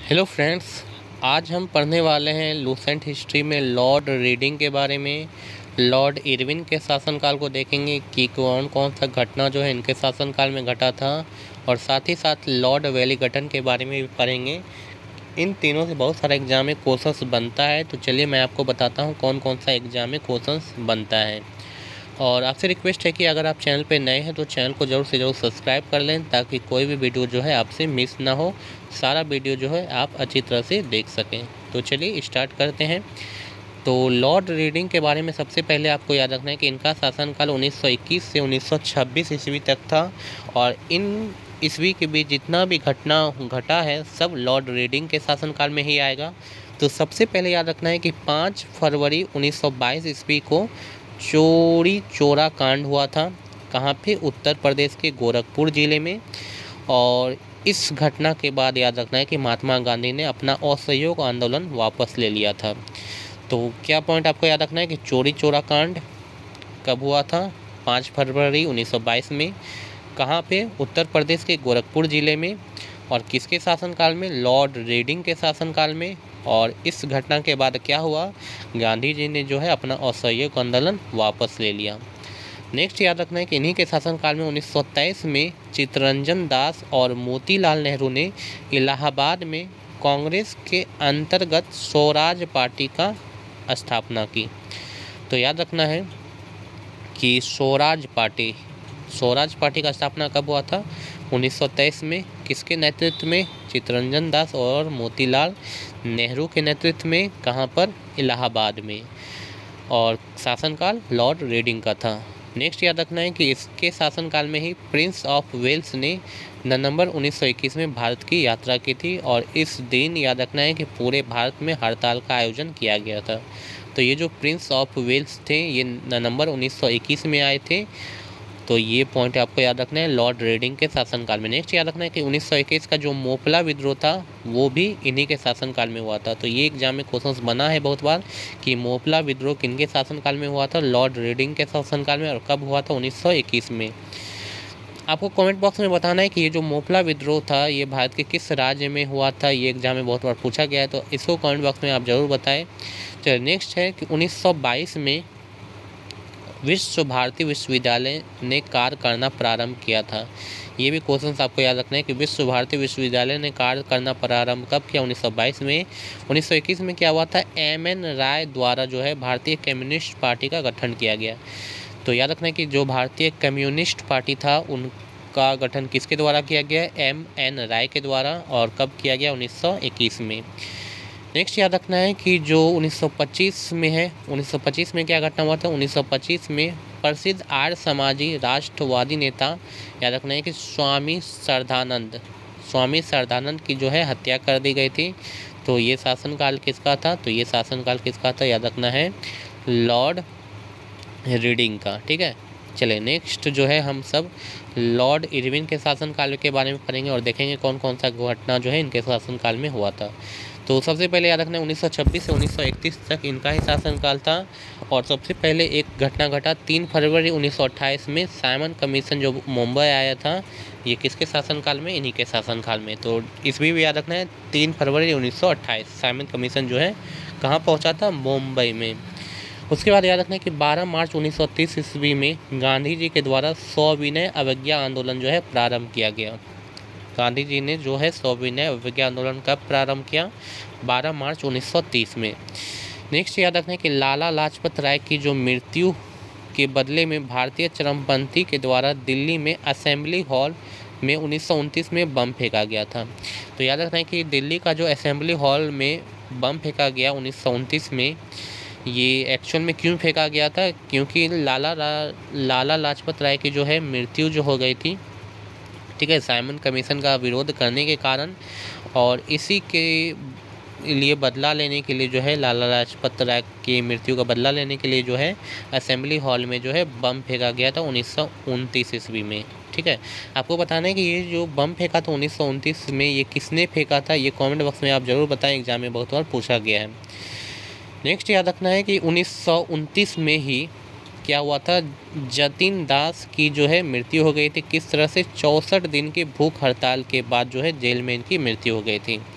Hello friends, आज हम पढ़ने वाले हैं लूसेंट हिस्ट्री में लॉर्ड रीडिंग के बारे में। लॉर्ड इरविन के शासनकाल को देखेंगे कि कौन कौन सा घटना जो है इनके शासनकाल में घटा था, और साथ ही साथ लॉर्ड वेलिंगटन के बारे में भी पढ़ेंगे। इन तीनों से बहुत सारा एग्जाम में क्वेश्चंस बनता है, तो चलिए मैं आपको बताता हूँ कौन कौन सा एग्जाम में क्वेश्चंस बनता है। और आपसे रिक्वेस्ट है कि अगर आप चैनल पे नए हैं तो चैनल को ज़रूर से ज़रूर सब्सक्राइब कर लें, ताकि कोई भी वीडियो जो है आपसे मिस ना हो, सारा वीडियो जो है आप अच्छी तरह से देख सकें। तो चलिए स्टार्ट करते हैं। तो लॉर्ड रीडिंग के बारे में सबसे पहले आपको याद रखना है कि इनका शासनकाल 1921 से 1926 ईस्वी तक था, और इन ईस्वी के बीच जितना भी घटना घटा है सब लॉर्ड रीडिंग के शासनकाल में ही आएगा। तो सबसे पहले याद रखना है कि 5 फरवरी 1922 ईस्वी को चौरी चौरा कांड हुआ था। कहाँ पे? उत्तर प्रदेश के गोरखपुर ज़िले में। और इस घटना के बाद याद रखना है कि महात्मा गांधी ने अपना असहयोग आंदोलन वापस ले लिया था। तो क्या पॉइंट आपको याद रखना है कि चौरी चौरा कांड कब हुआ था? 5 फरवरी 1922 में। कहाँ पे? उत्तर प्रदेश के गोरखपुर ज़िले में। और किसके शासनकाल में? लॉर्ड रीडिंग के शासनकाल में। और इस घटना के बाद क्या हुआ? गांधी जी ने जो है अपना असहयोग आंदोलन वापस ले लिया। नेक्स्ट याद रखना है कि इन्हीं के शासनकाल में 1923 में चित्तरंजन दास और मोतीलाल नेहरू ने इलाहाबाद में कांग्रेस के अंतर्गत स्वराज पार्टी का स्थापना की। तो याद रखना है कि स्वराज पार्टी का स्थापना कब हुआ था? 1923 में। किसके नेतृत्व में? चित्तरंजन दास और मोतीलाल नेहरू के नेतृत्व में। कहाँ पर? इलाहाबाद में। और शासनकाल लॉर्ड रीडिंग का था। नेक्स्ट याद रखना है कि इसके शासनकाल में ही प्रिंस ऑफ वेल्स ने नवंबर 1921 में भारत की यात्रा की थी, और इस दिन याद रखना है कि पूरे भारत में हड़ताल का आयोजन किया गया था। तो ये जो प्रिंस ऑफ वेल्स थे ये नवंबर 1921 में आए थे। तो ये पॉइंट आपको याद रखना है लॉर्ड रीडिंग के शासनकाल में। नेक्स्ट याद रखना है कि 1921 का जो मोपला विद्रोह था वो भी इन्हीं के शासनकाल में हुआ था। तो ये एग्जाम में क्वेश्चंस बना है बहुत बार कि मोपला विद्रोह किनके शासनकाल में हुआ था? लॉर्ड रीडिंग के शासनकाल में। और कब हुआ था? 1921 में। आपको कमेंट बॉक्स में बताना है कि ये जो मोपला विद्रोह था ये भारत के किस राज्य में हुआ था। ये एग्जाम में बहुत बार पूछा गया है, तो इसको कमेंट बॉक्स में आप ज़रूर बताएं। चलिए नेक्स्ट है कि 1922 में विश्व भारती विश्वविद्यालय ने कार्य करना प्रारंभ किया था। ये भी क्वेश्चन आपको याद रखना है कि विश्व भारती विश्वविद्यालय ने कार्य करना प्रारंभ कब किया? 1922 में। 1921 में क्या हुआ था? एम.एन. राय द्वारा जो है भारतीय कम्युनिस्ट पार्टी का गठन किया गया। तो याद रखना है कि जो भारतीय कम्युनिस्ट पार्टी था उनका गठन किसके द्वारा किया गया? एम.एन. राय के द्वारा। और कब किया गया? 1921 में। नेक्स्ट याद रखना है कि जो 1925 में है, 1925 में क्या घटना हुआ था? 1925 में प्रसिद्ध आर्य समाजी राष्ट्रवादी नेता याद रखना है कि स्वामी श्रद्धानंद की जो है हत्या कर दी गई थी। तो ये शासनकाल किसका था? तो ये शासनकाल किसका था? याद रखना है लॉर्ड रीडिंग का। ठीक है, चले नेक्स्ट जो है हम सब लॉर्ड इरविन के शासनकाल के बारे में पढ़ेंगे और देखेंगे कौन कौन सा घटना जो है इनके शासनकाल में हुआ था। तो सबसे पहले याद रखना है 1926 से 1931 तक इनका ही शासनकाल था। और सबसे पहले एक घटना घटा 3 फरवरी 1928 में साइमन कमीशन जो मुंबई आया था, ये किसके शासनकाल में? इन्हीं के शासनकाल में। तो इसमें भी याद रखना है 3 फरवरी 1928 साइमन कमीशन जो है कहाँ पहुँचा था? मुंबई में। उसके बाद याद रखना है कि 12 मार्च 1930 ईस्वी में गांधी जी के द्वारा सविनय अवज्ञा आंदोलन जो है प्रारंभ किया गया। गांधी जी ने जो है सविनय अवज्ञा आंदोलन कब प्रारंभ किया? 12 मार्च 1930 में। नेक्स्ट याद रखना है कि लाला लाजपत राय की जो मृत्यु के बदले में भारतीय चरमपंथी के द्वारा दिल्ली में असेंबली हॉल में 1929 में बम फेंका गया था। तो याद रखना है कि दिल्ली का जो असेंबली हॉल में बम फेंका गया 1929 में, ये एक्चुअल में क्यों फेंका गया था? क्योंकि लाला लाजपत राय की जो है मृत्यु जो हो गई थी, ठीक है, साइमन कमीशन का विरोध करने के कारण। और इसी के लिए बदला लेने के लिए जो है लाला लाजपत राय की मृत्यु का बदला लेने के लिए जो है असेंबली हॉल में जो है बम फेंका गया था 1929 ईस्वी में। ठीक है, आपको बताना है कि ये जो बम फेंका था 1929 में ये किसने फेंका था? ये कमेंट बॉक्स में आप ज़रूर बताएं, एग्जाम में बहुत बार पूछा गया है। नेक्स्ट याद रखना है कि 1929 में ही क्या हुआ था? जतिन दास की जो है मृत्यु हो गई थी। किस तरह से? 64 दिन की भूख हड़ताल के बाद जो है जेल में इनकी मृत्यु हो गई थी।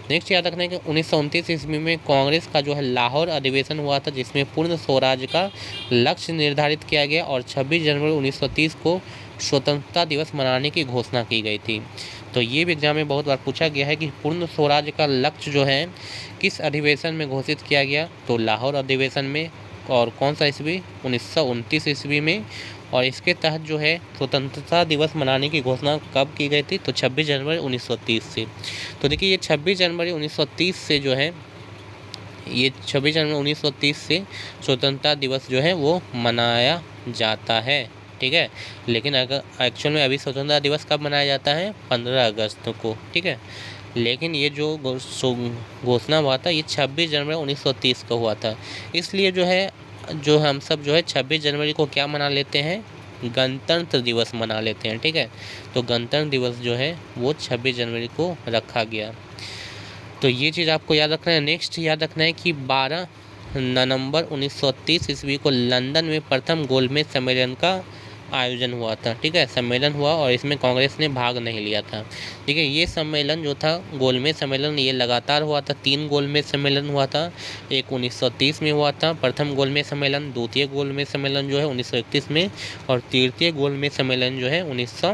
नेक्स्ट याद रखना है कि 1929 ईस्वी में कांग्रेस का जो है लाहौर अधिवेशन हुआ था, जिसमें पूर्ण स्वराज का लक्ष्य निर्धारित किया गया और 26 जनवरी 1930 को स्वतंत्रता दिवस मनाने की घोषणा की गई थी। तो ये भी एग्जाम में बहुत बार पूछा गया है कि पूर्ण स्वराज का लक्ष्य जो है किस अधिवेशन में घोषित किया गया, तो लाहौर अधिवेशन में। और कौन सा ईस्वी? 1929 ईस्वी में। और इसके तहत जो है स्वतंत्रता दिवस मनाने की घोषणा कब की गई थी, तो 26 जनवरी 1930 से। तो देखिए ये 26 जनवरी 1930 से जो है, ये 26 जनवरी 1930 से स्वतंत्रता दिवस जो है वो मनाया जाता है, ठीक है। लेकिन अगर एक्चुअल में अभी स्वतंत्रता दिवस कब मनाया जाता है? 15 अगस्त को, ठीक है। लेकिन ये जो घोषणा हुआ था ये 26 जनवरी 1930 को हुआ था। इसलिए जो हम सब जो है 26 जनवरी को क्या मना लेते हैं? गणतंत्र दिवस मना लेते हैं, ठीक है। तो गणतंत्र दिवस जो है वो 26 जनवरी को रखा गया। तो ये चीज़ आपको याद रखना है। नेक्स्ट याद रखना है कि 12 नवंबर 1930 ईस्वी को लंदन में प्रथम गोलमेज सम्मेलन का आयोजन हुआ था, ठीक है। सम्मेलन हुआ और इसमें कांग्रेस ने भाग नहीं लिया था, ठीक है। ये सम्मेलन जो था गोलमेज सम्मेलन, ये लगातार हुआ था। 3 गोलमेज सम्मेलन हुआ था। एक 1930 में हुआ था प्रथम गोलमेज सम्मेलन, द्वितीय गोलमेज सम्मेलन जो है 1931 में, और तृतीय गोलमेज सम्मेलन जो है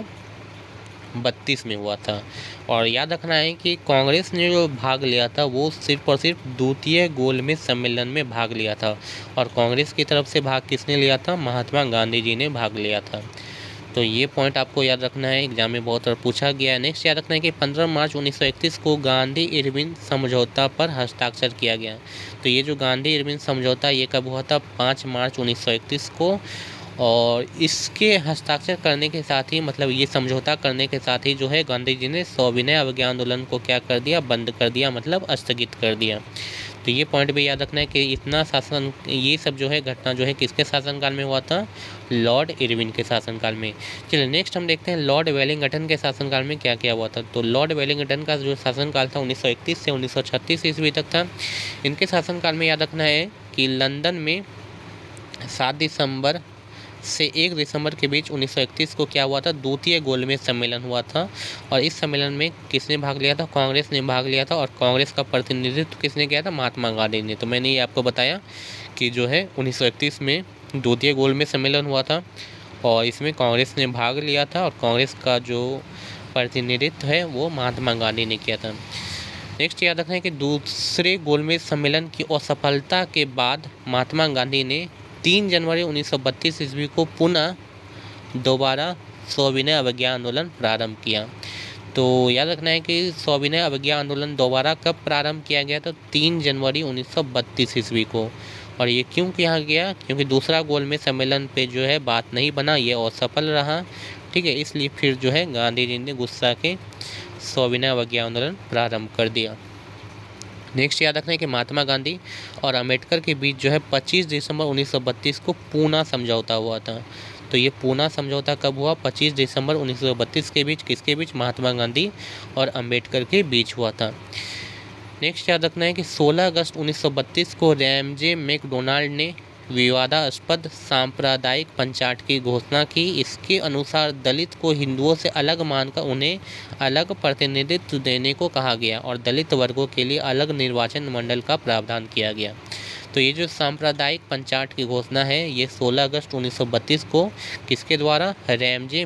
1932 में हुआ था। और याद रखना है कि कांग्रेस ने जो भाग लिया था वो सिर्फ और सिर्फ द्वितीय गोलमेज सम्मेलन में भाग लिया था। और कांग्रेस की तरफ से भाग किसने लिया था? महात्मा गांधी जी ने भाग लिया था। तो ये पॉइंट आपको याद रखना है, एग्जाम में बहुत बार पूछा गया है। नेक्स्ट याद रखना है कि 15 मार्च 1931 को गांधी इरविन समझौता पर हस्ताक्षर किया गया। तो ये जो गांधी इरविन समझौता ये कब हुआ था? 5 मार्च 1931 को। और इसके हस्ताक्षर करने के साथ ही, मतलब ये समझौता करने के साथ ही जो है गांधी जी ने सविनय अवज्ञा आंदोलन को क्या कर दिया? बंद कर दिया, मतलब स्थगित कर दिया। तो ये पॉइंट भी याद रखना है कि इतना शासन, ये सब जो है घटना जो है किसके शासनकाल में हुआ था? लॉर्ड इरविन के शासनकाल में। चलिए नेक्स्ट हम देखते हैं लॉर्ड वेलिंगटन के शासनकाल में क्या क्या हुआ था। तो लॉर्ड वेलिंगटन का जो शासनकाल था 1931 से 1936 ईस्वी तक था। इनके शासनकाल में याद रखना है कि लंदन में 7 दिसंबर से 1 दिसंबर के बीच 1931 को क्या हुआ था? द्वितीय गोलमेज सम्मेलन हुआ था। और इस सम्मेलन में किसने भाग लिया था? कांग्रेस ने भाग लिया था। और कांग्रेस का प्रतिनिधित्व किसने किया था? महात्मा गांधी ने। तो मैंने ये आपको बताया कि जो है 1931 में द्वितीय गोलमेज सम्मेलन हुआ था और इसमें कांग्रेस ने भाग लिया था और कांग्रेस का जो प्रतिनिधित्व है वो महात्मा गांधी ने किया था। नेक्स्ट याद रखना है कि दूसरे गोलमेज सम्मेलन की असफलता के बाद महात्मा गांधी ने 3 जनवरी 1932 ईस्वी को पुनः दोबारा सविनय अवज्ञा आंदोलन प्रारंभ किया। तो याद रखना है कि सविनय अवज्ञा आंदोलन दोबारा कब प्रारंभ किया गया? तो 3 जनवरी 1932 ईस्वी को। और ये क्यों किया गया? क्योंकि दूसरा गोलमेज सम्मेलन पे जो है बात नहीं बना, ये असफल रहा, ठीक है। इसलिए फिर जो है गांधी जी ने गुस्सा के सविनय अवज्ञा आंदोलन प्रारंभ कर दिया। नेक्स्ट याद रखना है कि महात्मा गांधी और अम्बेडकर के बीच जो है 25 दिसंबर 1932 को पूना समझौता हुआ था। तो ये पूना समझौता कब हुआ? 25 दिसंबर 1932 के बीच। किसके बीच? महात्मा गांधी और अम्बेडकर के बीच हुआ था। नेक्स्ट याद रखना है कि 16 अगस्त 1932 को रैमजे मैकडोनाल्ड ने विवादास्पद सांप्रदायिक पंचायत की घोषणा की। इसके अनुसार दलित को हिंदुओं से अलग मानकर उन्हें अलग प्रतिनिधित्व देने को कहा गया और दलित वर्गों के लिए अलग निर्वाचन मंडल का प्रावधान किया गया। तो ये जो सांप्रदायिक पंचायत की घोषणा है ये 16 अगस्त 1932 को किसके द्वारा? रैमजे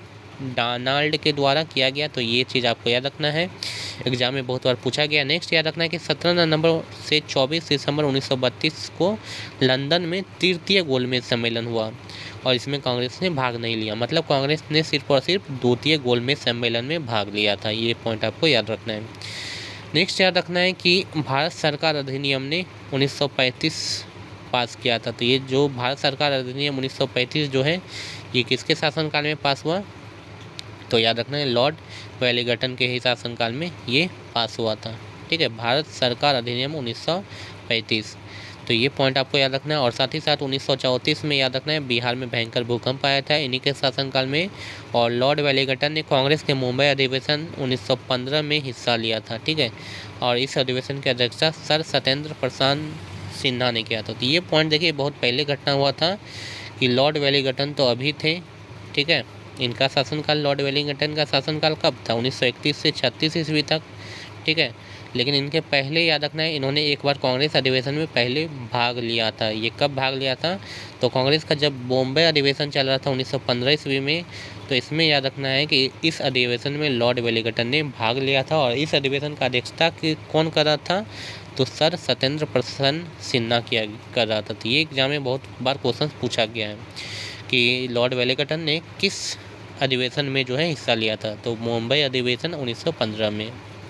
मैकडोनाल्ड के द्वारा किया गया। तो ये चीज़ आपको याद रखना है, एग्जाम में बहुत बार पूछा गया। नेक्स्ट याद रखना है कि 17 नवंबर से 24 दिसंबर 1932 को लंदन में तृतीय गोलमेज सम्मेलन हुआ और इसमें कांग्रेस ने भाग नहीं लिया, मतलब कांग्रेस ने सिर्फ और सिर्फ द्वितीय गोलमेज सम्मेलन में भाग लिया था। ये पॉइंट आपको याद रखना है। नेक्स्ट याद रखना है कि भारत सरकार अधिनियम ने 1935 पास किया था। तो ये जो भारत सरकार अधिनियम 1935 जो है ये किसके शासनकाल में पास हुआ? तो याद रखना है लॉर्ड वेलिंगटन के ही शासनकाल में ये पास हुआ था, ठीक है। भारत सरकार अधिनियम 1935। तो ये पॉइंट आपको याद रखना है। और साथ ही साथ 1934 में याद रखना है बिहार में भयंकर भूकंप आया था इन्हीं के शासनकाल में। और लॉर्ड वेलिंगटन ने कांग्रेस के मुंबई अधिवेशन 1915 में हिस्सा लिया था, ठीक है। और इस अधिवेशन की अध्यक्षता सर सत्येंद्र प्रसाद सिन्हा ने किया था। तो ये पॉइंट देखिए बहुत पहले घटना हुआ था कि लॉर्ड वेलिंगटन तो अभी थे, ठीक है। इनका शासनकाल, लॉर्ड वेलिंगटन का शासनकाल कब था? 1931 से 36 ईस्वी तक, ठीक है। लेकिन इनके पहले याद रखना है, इन्होंने एक बार कांग्रेस अधिवेशन में पहले भाग लिया था। ये कब भाग लिया था? तो कांग्रेस का जब बॉम्बे अधिवेशन चल रहा था 1915 ईस्वी में, तो इसमें याद रखना है कि इस अधिवेशन में लॉर्ड वेलिंगटन ने भाग लिया था। और इस अधिवेशन का अध्यक्षता कौन कर रहा था? तो सर सत्येंद्र प्रसन्न सिन्हा कर रहा था। तो ये एग्जाम में बहुत बार क्वेश्चन पूछा गया है कि लॉर्ड वेलिंगटन ने किस अधिवेशन में जो है हिस्सा लिया था। तो मुंबई अधिवेशन 1915 में।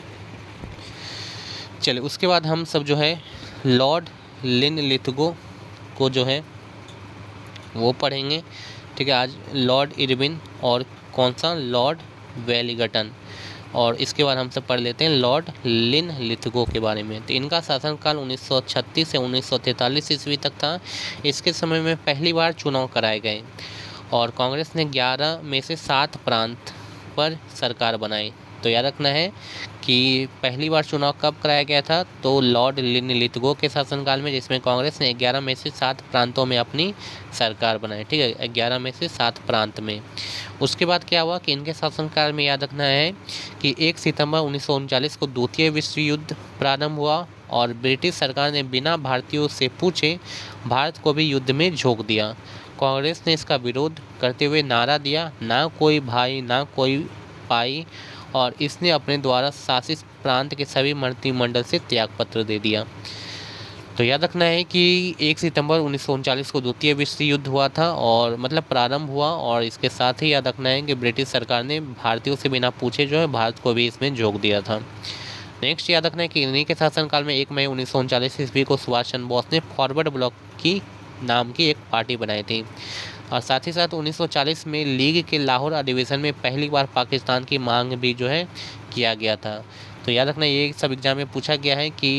चलिए, उसके बाद हम सब जो है लॉर्ड लिनलिथगो को जो है वो पढ़ेंगे। ठीक है, आज लॉर्ड इरविन और कौन सा? Lord Wellington. और इसके बाद हम सब पढ़ लेते हैं लॉर्ड लिनलिथगो के बारे में। तो इनका शासनकाल 1936 से 1943 ईस्वी तक था। इसके समय में पहली बार चुनाव कराए गए और कांग्रेस ने 11 में से 7 प्रांत पर सरकार बनाई। तो याद रखना है कि पहली बार चुनाव कब कराया गया था? तो लॉर्ड लिनलिथगो के शासनकाल में, जिसमें कांग्रेस ने 11 में से 7 प्रांतों में अपनी सरकार बनाई। ठीक है, 11 में से 7 प्रांत में। उसके बाद क्या हुआ कि इनके शासनकाल में याद रखना है कि 1 सितंबर 1939 को द्वितीय विश्व युद्ध प्रारंभ हुआ और ब्रिटिश सरकार ने बिना भारतीयों से पूछे भारत को भी युद्ध में झोंक दिया। कांग्रेस ने इसका विरोध करते हुए नारा दिया, ना कोई भाई ना कोई पाई, और इसने अपने द्वारा शासित प्रांत के सभी मंत्रिमंडल से त्यागपत्र दे दिया। तो याद रखना है कि 1 सितंबर 1939 को द्वितीय विश्व युद्ध हुआ था और मतलब प्रारंभ हुआ, और इसके साथ ही याद रखना है कि ब्रिटिश सरकार ने भारतीयों से बिना पूछे जो है भारत को भी इसमें झोंक दिया था। नेक्स्ट याद रखना है कि इन्हीं के शासनकाल में 1 मई 1939 ईस्वी को सुभाष चंद्र बोस ने फॉरवर्ड ब्लॉक की नाम की एक पार्टी बनाई थी। और साथ ही साथ 1940 में लीग के लाहौर अधिवेशन में पहली बार पाकिस्तान की मांग भी जो है किया गया था। तो याद रखना ये सब एग्जाम में पूछा गया है कि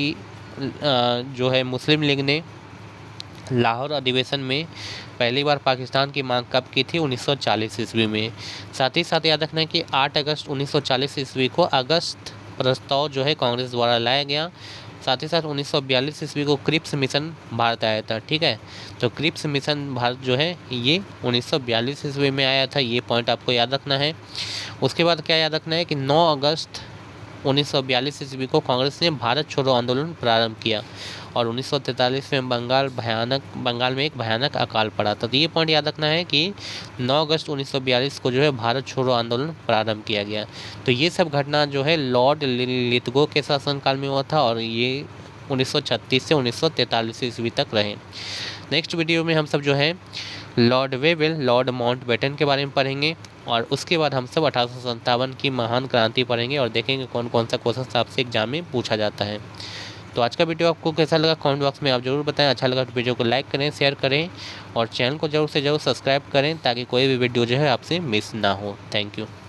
जो है मुस्लिम लीग ने लाहौर अधिवेशन में पहली बार पाकिस्तान की मांग कब की थी? 1940 ईस्वी में। साथ ही साथ याद रखना है कि 8 अगस्त 1940 ईस्वी को अगस्त प्रस्ताव जो है कांग्रेस द्वारा लाया गया। साथ ही साथ 1942 ईस्वी को क्रिप्स मिशन भारत आया था। ठीक है, तो क्रिप्स मिशन भारत जो है ये 1942 ईस्वी में आया था। ये पॉइंट आपको याद रखना है। उसके बाद क्या याद रखना है कि 9 अगस्त 1942 ईस्वी को कांग्रेस ने भारत छोड़ो आंदोलन प्रारंभ किया और 1943 में बंगाल में एक भयानक अकाल पड़ा था। तो ये पॉइंट याद रखना है कि 9 अगस्त 1942 को जो है भारत छोड़ो आंदोलन प्रारंभ किया गया। तो ये सब घटना जो है लॉर्ड लिनलिथगो के शासनकाल में हुआ था और ये 1936 से 1943 ईस्वी तक रहे। नेक्स्ट वीडियो में हम सब जो है लॉर्ड वेवेल, लॉर्ड माउंटबेटन के बारे में पढ़ेंगे और उसके बाद हम सब 1857 की महान क्रांति पढ़ेंगे और देखेंगे कौन कौन सा क्वेश्चन आपसे एग्जाम में पूछा जाता है। तो आज का वीडियो आपको कैसा लगा कमेंट बॉक्स में आप जरूर बताएं। अच्छा लगा तो वीडियो को लाइक करें, शेयर करें और चैनल को जरूर से जरूर सब्सक्राइब करें ताकि कोई भी वीडियो जो है आपसे मिस ना हो। Thank you.